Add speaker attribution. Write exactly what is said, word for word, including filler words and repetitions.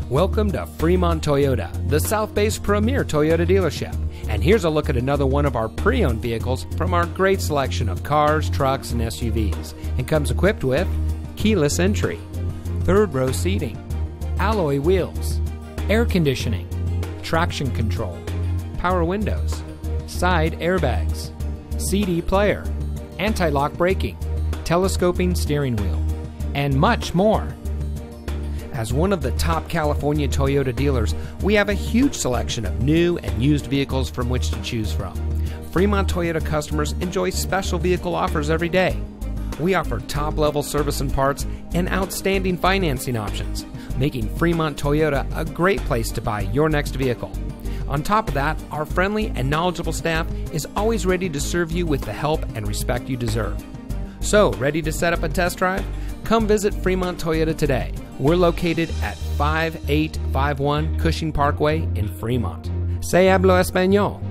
Speaker 1: Welcome to Fremont Toyota, the South Bay's premier Toyota dealership. And here's a look at another one of our pre-owned vehicles from our great selection of cars, trucks, and S U Vs. And comes equipped with keyless entry, third row seating, alloy wheels, air conditioning, traction control, power windows, side airbags, C D player, anti-lock braking, telescoping steering wheel, and much more. As one of the top California Toyota dealers, we have a huge selection of new and used vehicles from which to choose from. Fremont Toyota customers enjoy special vehicle offers every day. We offer top-level service and parts and outstanding financing options, making Fremont Toyota a great place to buy your next vehicle. On top of that, our friendly and knowledgeable staff is always ready to serve you with the help and respect you deserve. So, ready to set up a test drive? Come visit Fremont Toyota today. We're located at five eight five one Cushing Parkway in Fremont. Se hablo español.